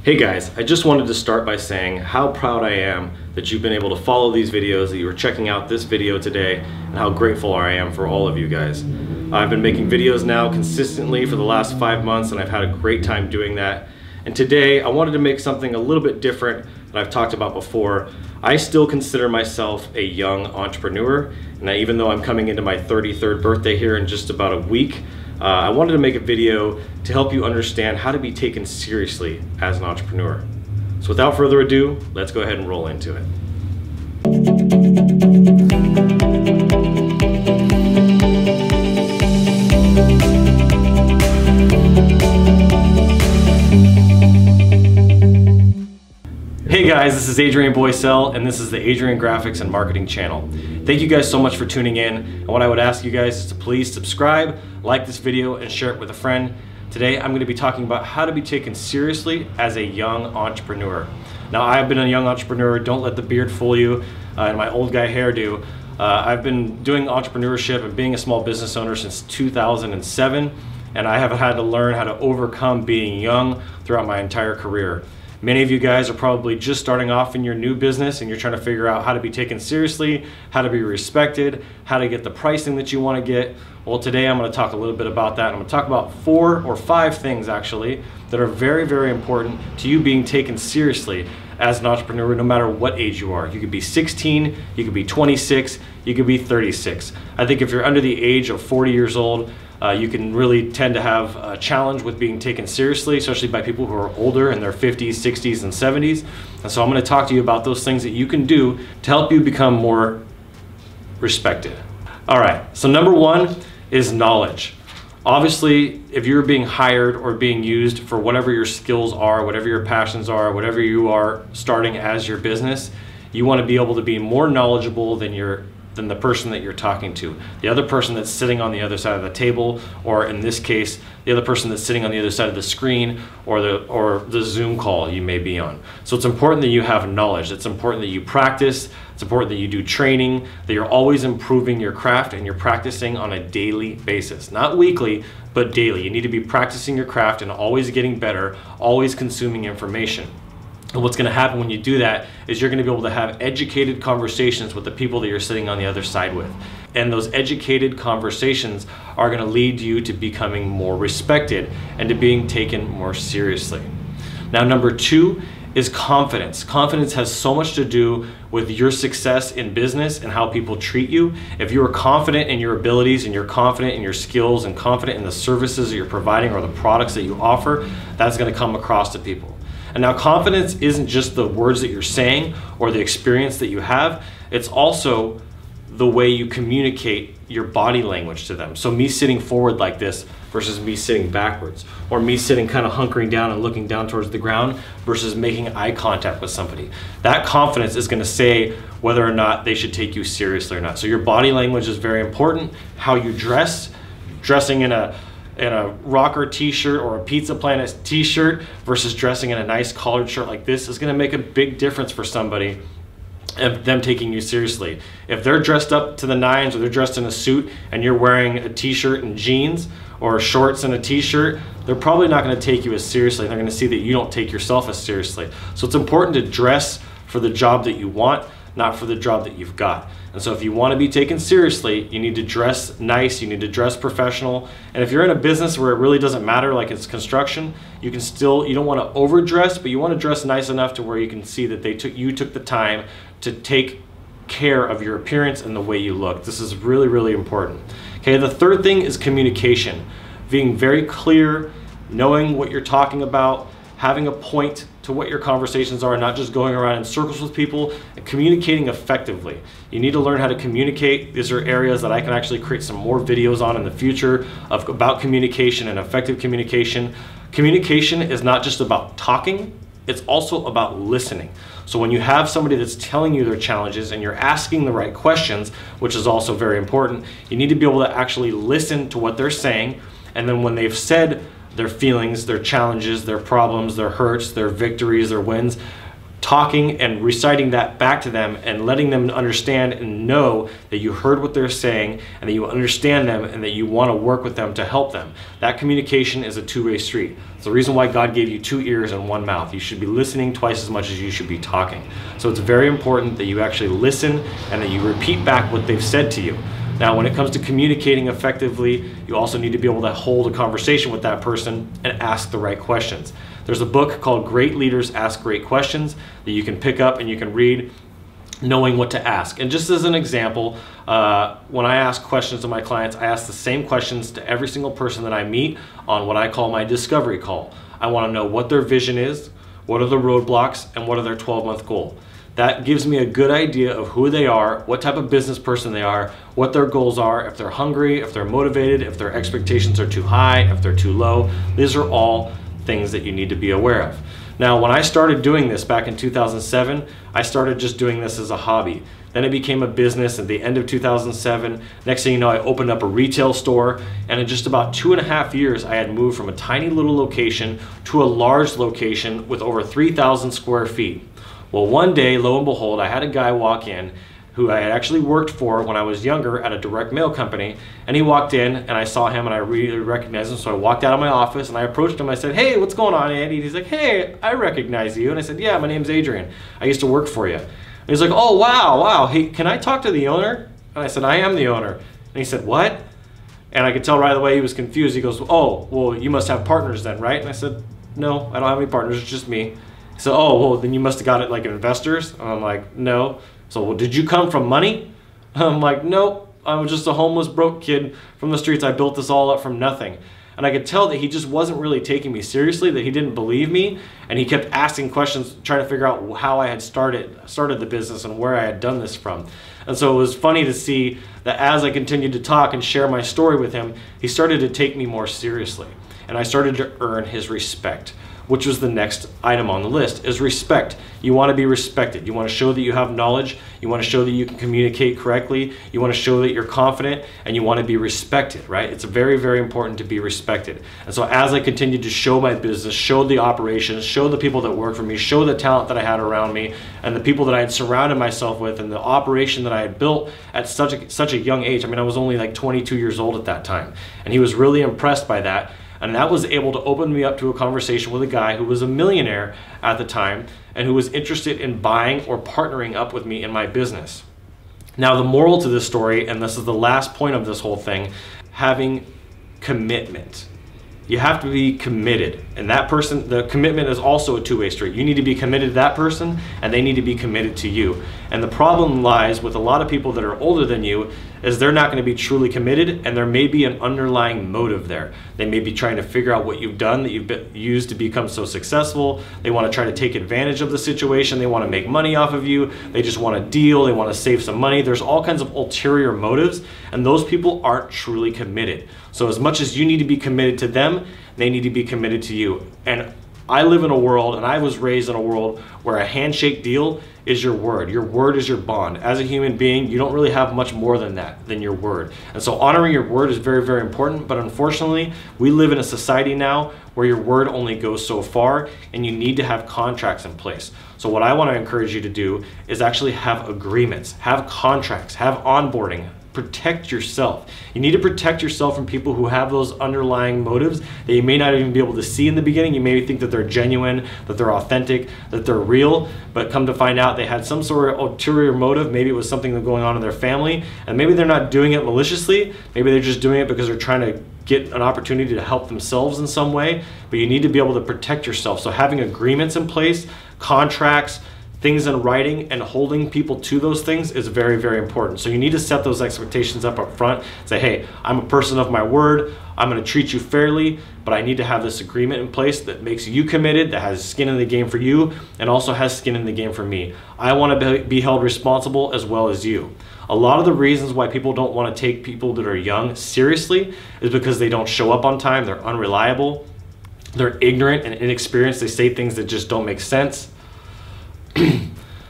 Hey guys, I just wanted to start by saying how proud I am that you've been able to follow these videos, that you were checking out this video today, and how grateful I am for all of you guys. I've been making videos now consistently for the last 5 months and I've had a great time doing that. And today I wanted to make something a little bit different than I've talked about before. I still consider myself a young entrepreneur, and even though I'm coming into my 33rd birthday here in just about a week, I wanted to make a video to help you understand how to be taken seriously as an entrepreneur. So without further ado, let's go ahead and roll into it. Hey guys, this is Adrian Boycell, and this is the Adrian Graphics and Marketing channel. Thank you guys so much for tuning in, and what I would ask you guys is to please subscribe, like this video, and share it with a friend. Today I'm going to be talking about how to be taken seriously as a young entrepreneur. Now, I've been a young entrepreneur, don't let the beard fool you, and my old guy hairdo. I've been doing entrepreneurship and being a small business owner since 2007, and I have had to learn how to overcome being young throughout my entire career. Many of you guys are probably just starting off in your new business and you're trying to figure out how to be taken seriously, how to be respected, how to get the pricing that you want to get. Well, today I'm going to talk a little bit about that. I'm going to talk about 4 or 5 things actually that are very, very important to you being taken seriously as an entrepreneur, no matter what age you are. You could be 16, you could be 26, you could be 36. I think if you're under the age of 40 years old, you can really tend to have a challenge with being taken seriously, especially by people who are older in their 50s, 60s, and 70s. And so I'm going to talk to you about those things that you can do to help you become more respected. All right, so number 1 is knowledge. Obviously, if you're being hired or being used for whatever your skills are, whatever your passions are, whatever you are starting as your business, you want to be able to be more knowledgeable than the person that you're talking to. The other person that's sitting on the other side of the table, or in this case, the other person that's sitting on the other side of the screen, or the Zoom call you may be on. So it's important that you have knowledge. It's important that you practice. It's important that you do training, that you're always improving your craft and you're practicing on a daily basis. Not weekly, but daily. You need to be practicing your craft and always getting better, always consuming information. And what's going to happen when you do that is you're going to be able to have educated conversations with the people that you're sitting on the other side with. And those educated conversations are going to lead you to becoming more respected and to being taken more seriously. Now, number 2 is confidence. Confidence has so much to do with your success in business and how people treat you. If you are confident in your abilities and you're confident in your skills and confident in the services that you're providing or the products that you offer, that's going to come across to people. And now, confidence isn't just the words that you're saying or the experience that you have, it's also the way you communicate your body language to them. So me sitting forward like this versus me sitting backwards, or me sitting kind of hunkering down and looking down towards the ground versus making eye contact with somebody. That confidence is going to say whether or not they should take you seriously or not. So your body language is very important. How you dress, dressing in a rocker t-shirt or a Pizza Planet t-shirt versus dressing in a nice collared shirt like this is going to make a big difference for somebody of them taking you seriously. If they're dressed up to the nines or they're dressed in a suit and you're wearing a t-shirt and jeans or shorts and a t-shirt, they're probably not going to take you as seriously. They're going to see that you don't take yourself as seriously. So it's important to dress for the job that you want, not for the job that you've got. And so if you want to be taken seriously, you need to dress nice, you need to dress professional. And if you're in a business where it really doesn't matter, like it's construction, you don't want to overdress, but you want to dress nice enough to where you can see that you took the time to take care of your appearance and the way you look. This is really, really important. Okay, the third thing is communication. Being very clear, knowing what you're talking about, having a point to what your conversations are, not just going around in circles with people, and communicating effectively. You need to learn how to communicate. These are areas that I can actually create some more videos on in the future about communication and effective communication. Communication is not just about talking, it's also about listening. So when you have somebody that's telling you their challenges and you're asking the right questions, which is also very important, you need to be able to actually listen to what they're saying, and then when they've said their feelings, their challenges, their problems, their hurts, their victories, their wins, talking and reciting that back to them and letting them understand and know that you heard what they're saying and that you understand them and that you want to work with them to help them. That communication is a two-way street. It's the reason why God gave you 2 ears and 1 mouth. You should be listening twice as much as you should be talking. So it's very important that you actually listen and that you repeat back what they've said to you. Now, when it comes to communicating effectively, you also need to be able to hold a conversation with that person and ask the right questions. There's a book called Great Leaders Ask Great Questions that you can pick up and you can read, knowing what to ask. And just as an example, when I ask questions to my clients, I ask the same questions to every single person that I meet on what I call my discovery call. I want to know what their vision is, what are the roadblocks, and what are their 12-month goal. That gives me a good idea of who they are, what type of business person they are, what their goals are, if they're hungry, if they're motivated, if their expectations are too high, if they're too low. These are all things that you need to be aware of. Now, when I started doing this back in 2007, I started just doing this as a hobby. Then it became a business at the end of 2007. Next thing you know, I opened up a retail store, and in just about 2.5 years, I had moved from a tiny little location to a large location with over 3,000 square feet. Well, one day, lo and behold, I had a guy walk in who I had actually worked for when I was younger at a direct mail company, and he walked in and I saw him and I really recognized him, so I walked out of my office and I approached him. I said, "Hey, what's going on, Andy?" And he's like, "Hey, I recognize you." And I said, "Yeah, my name's Adrian. I used to work for you." And he's like, "Oh, wow. Hey, can I talk to the owner?" And I said, "I am the owner." And he said, "What?" And I could tell right away he was confused. He goes, "Oh, well, you must have partners then, right?" And I said, "No, I don't have any partners, it's just me." He said, "Oh, well, then you must have got it like investors." And I'm like, "No." So, "Well, did you come from money?" I'm like, "Nope, I was just a homeless broke kid from the streets. I built this all up from nothing." And I could tell that he just wasn't really taking me seriously, that he didn't believe me, and he kept asking questions, trying to figure out how I had started the business and where I had done this from. And so it was funny to see that as I continued to talk and share my story with him, he started to take me more seriously. And I started to earn his respect, which was the next item on the list, is respect. You want to be respected. You want to show that you have knowledge. You want to show that you can communicate correctly. You want to show that you're confident, and you want to be respected, right? It's very, very important to be respected. And so as I continued to show my business, show the operations, show the people that work for me, show the talent that I had around me, and the people that I had surrounded myself with, and the operation that I had built at such a young age. I mean, I was only like 22 years old at that time. And he was really impressed by that. And that was able to open me up to a conversation with a guy who was a millionaire at the time and who was interested in buying or partnering up with me in my business. Now, the moral to this story, and this is the last point of this whole thing, having commitment. You have to be committed, and that person, the commitment is also a two-way street. You need to be committed to that person, and they need to be committed to you. And the problem lies with a lot of people that are older than you is they're not going to be truly committed, and there may be an underlying motive there. They may be trying to figure out what you've done that you've used to become so successful. They want to try to take advantage of the situation. They want to make money off of you. They just want to deal. They want to save some money. There's all kinds of ulterior motives, and those people aren't truly committed. So as much as you need to be committed to them, they need to be committed to you. And I live in a world, and I was raised in a world where a handshake deal is your word. Your word is your bond. As a human being, you don't really have much more than that, than your word. And so honoring your word is very, very important, but unfortunately, we live in a society now where your word only goes so far, and you need to have contracts in place. So what I want to encourage you to do is actually have agreements, have contracts, have onboarding. Protect yourself. You need to protect yourself from people who have those underlying motives that you may not even be able to see in the beginning. You may think that they're genuine, that they're authentic, that they're real, but come to find out they had some sort of ulterior motive. Maybe it was something going on in their family, and maybe they're not doing it maliciously. Maybe they're just doing it because they're trying to get an opportunity to help themselves in some way, but you need to be able to protect yourself. So having agreements in place, contracts, things in writing, and holding people to those things is very, very important. So you need to set those expectations up front. Say, hey, I'm a person of my word. I'm going to treat you fairly, but I need to have this agreement in place that makes you committed, that has skin in the game for you, and also has skin in the game for me. I want to be held responsible as well as you. A lot of the reasons why people don't want to take people that are young seriously is because they don't show up on time, they're unreliable, they're ignorant and inexperienced, they say things that just don't make sense.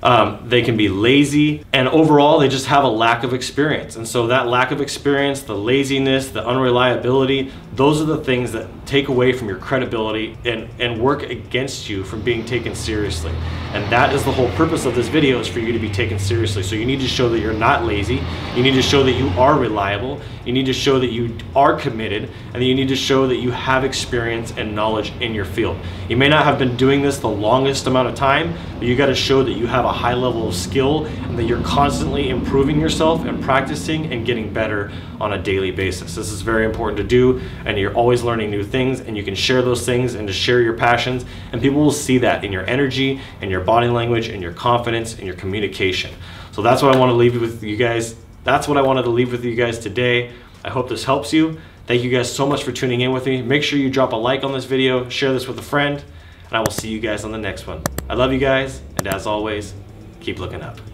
They can be lazy, and overall they just have a lack of experience. And so that lack of experience, the laziness, the unreliability, those are the things that take away from your credibility and work against you from being taken seriously. And that is the whole purpose of this video, is for you to be taken seriously. So you need to show that you're not lazy, you need to show that you are reliable, you need to show that you are committed, and you need to show that you have experience and knowledge in your field. You may not have been doing this the longest amount of time, but you got to show that you have a high level of skill and that you're constantly improving yourself and practicing and getting better on a daily basis. This is very important to do, and you're always learning new things, and you can share those things and to share your passions, and people will see that in your energy and your body language and your confidence and your communication. So that's what I want to leave with you guys. That's what I wanted to leave with you guys today. I hope this helps you. Thank you guys so much for tuning in with me. Make sure you drop a like on this video, share this with a friend, and I will see you guys on the next one. I love you guys, and as always, keep looking up.